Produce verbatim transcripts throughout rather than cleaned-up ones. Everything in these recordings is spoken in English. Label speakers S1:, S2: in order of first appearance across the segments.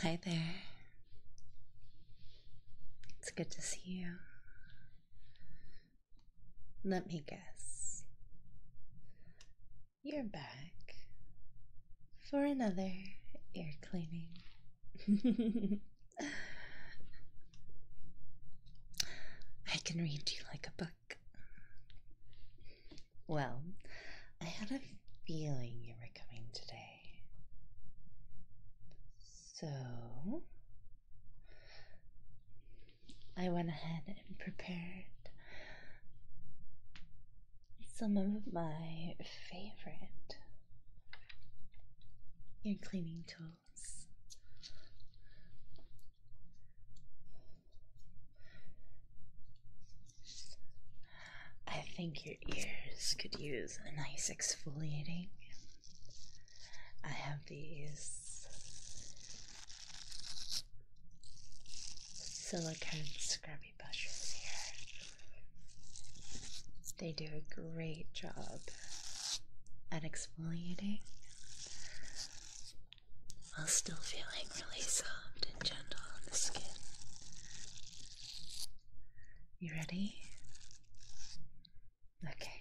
S1: Hi there. It's good to see you. Let me guess. You're back for another ear cleaning. I can read you like a book. Well, I had a feeling you were coming today. So, I went ahead and prepared some of my favorite ear cleaning tools. I think your ears could use a nice exfoliating. I have these silicone scrubby brushes here. They do a great job at exfoliating while still feeling really soft and gentle on the skin. You ready? Okay.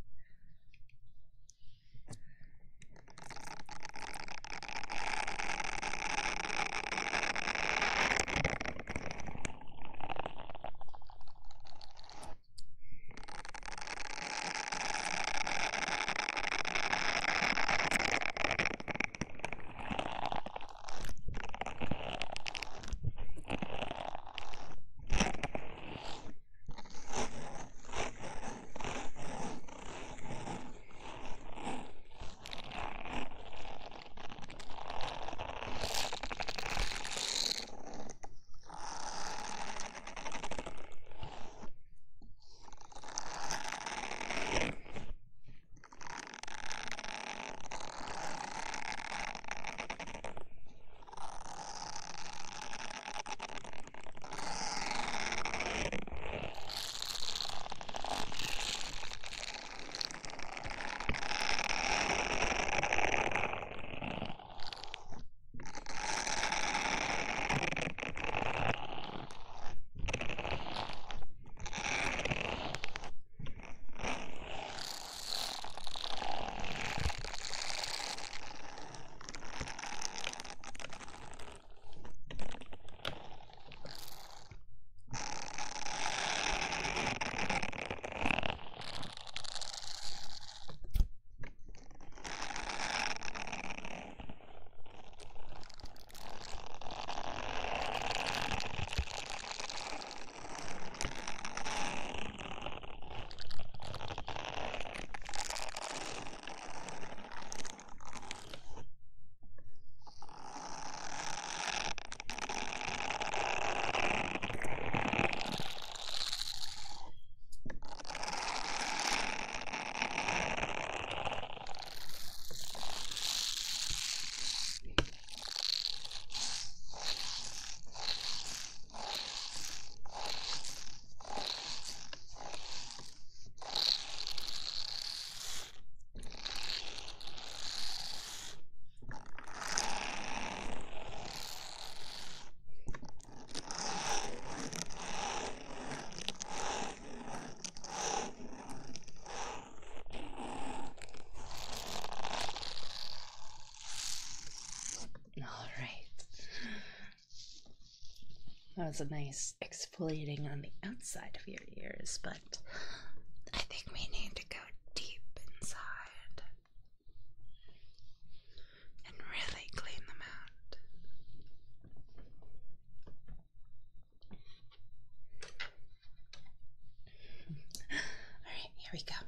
S1: All right. That was a nice exfoliating on the outside of your ears, but I think we need to go deep inside and really clean them out. All right, here we go.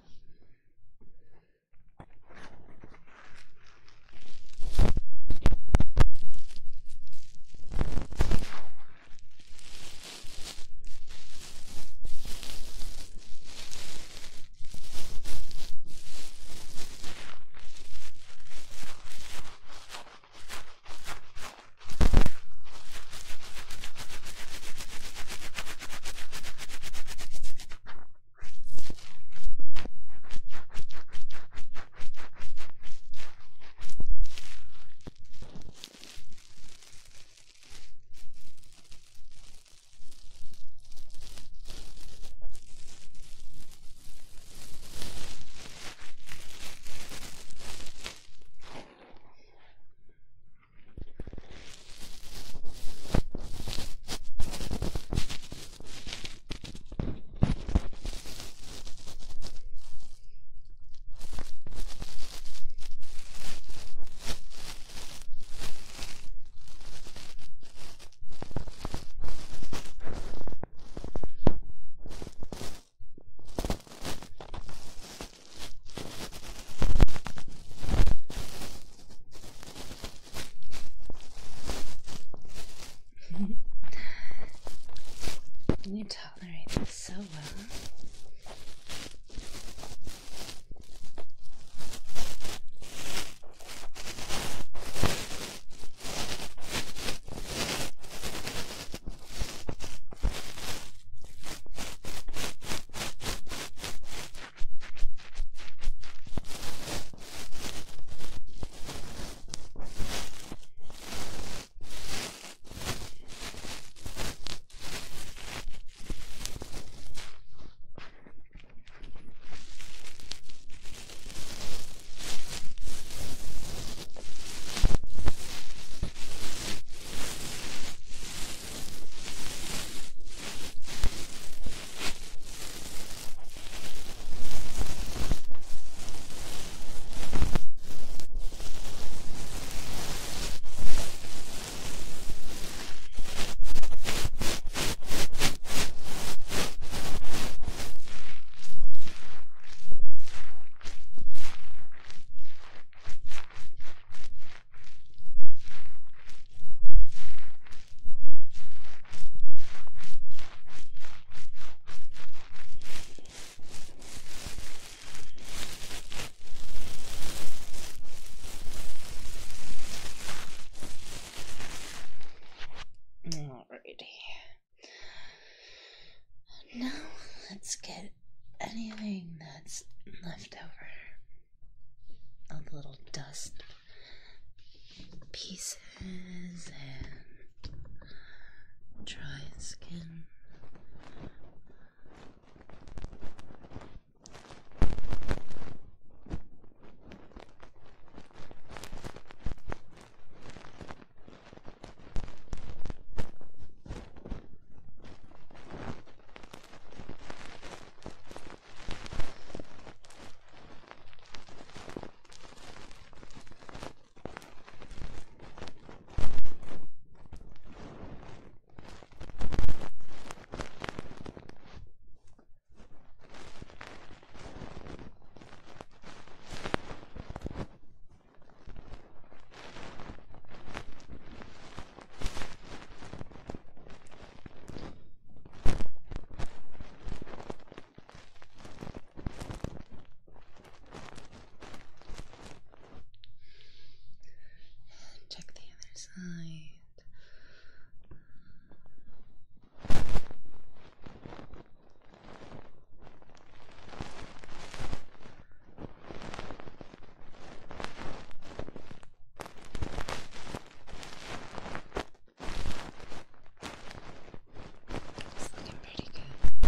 S1: let's get anything that's left over. A little dust pieces and dry skin. Check the other side. It's looking pretty good.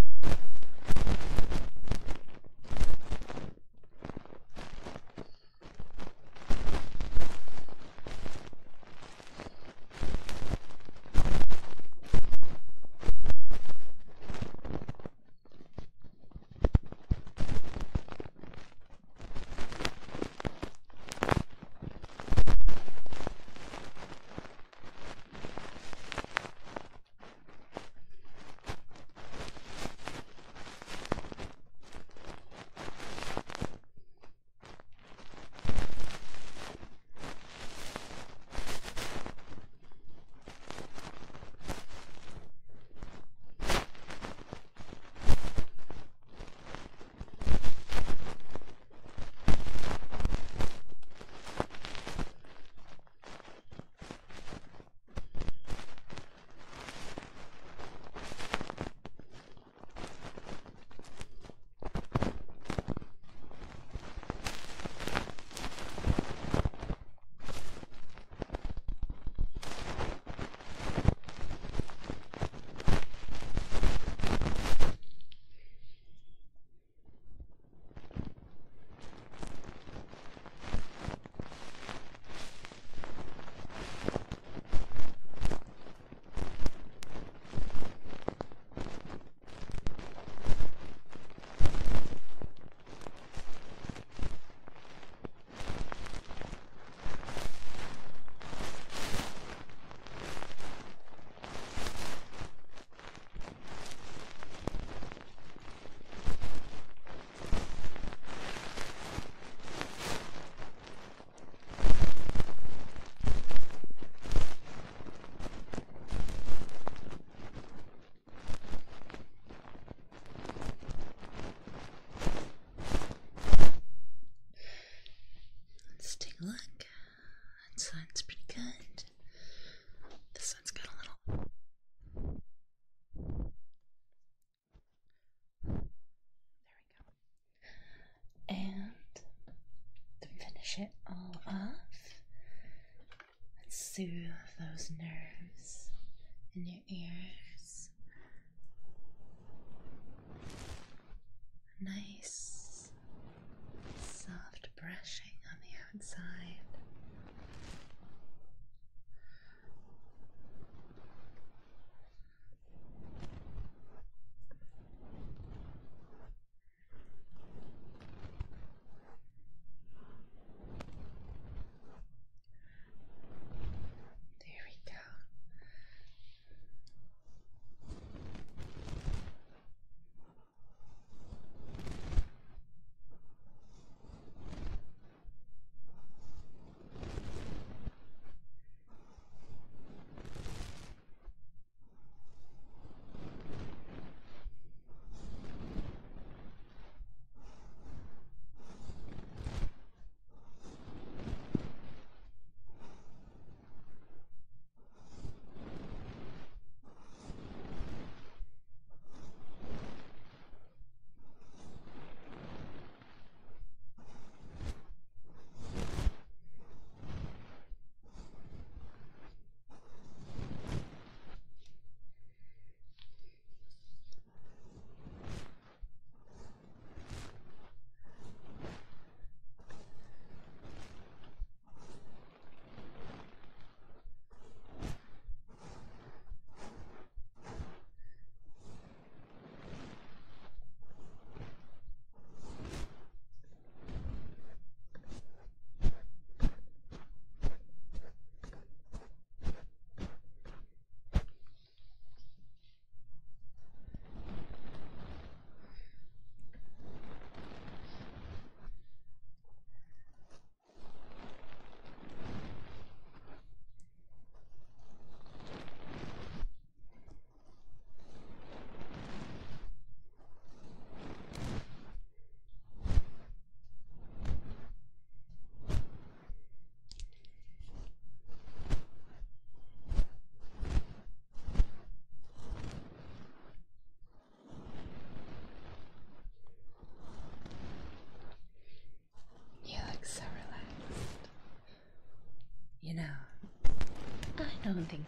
S1: Let's take a look. That side's pretty good. This side's got a little. There we go. And to finish it all off, let's soothe those nerves in your ears. Nice, soft brushing on the outside. There we go.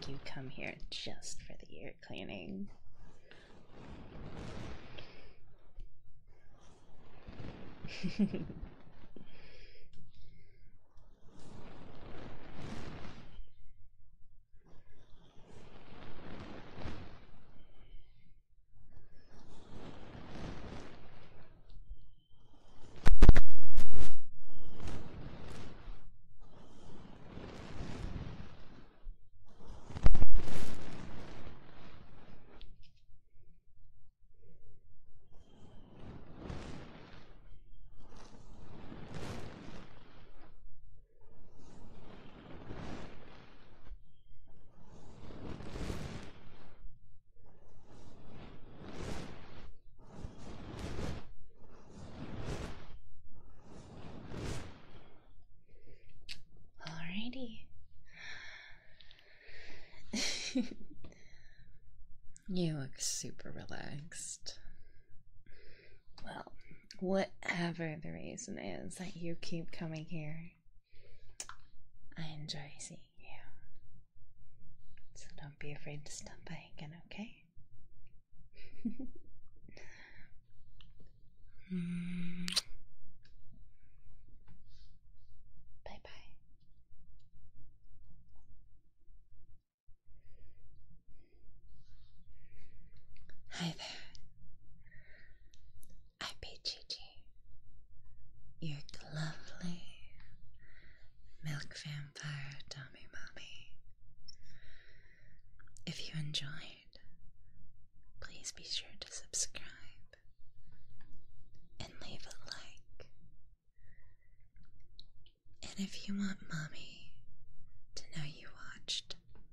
S1: you come here just for the ear cleaning. Alrighty. You look super relaxed. Well, whatever the reason is that you keep coming here, I enjoy seeing you. So don't be afraid to stop by again, okay? mm. Bye bye. Hi there. I'm Gigi, your lovely milk vampire dummy mommy. If you enjoyed, please be sure to subscribe and leave a like. And if you want mommy to know you watched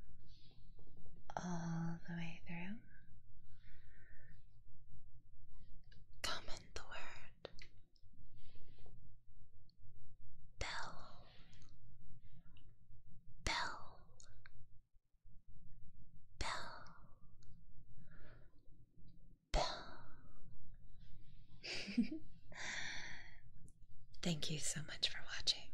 S1: all the way through, comment the word bell. Bell. Bell. Bell. Thank you so much for watching.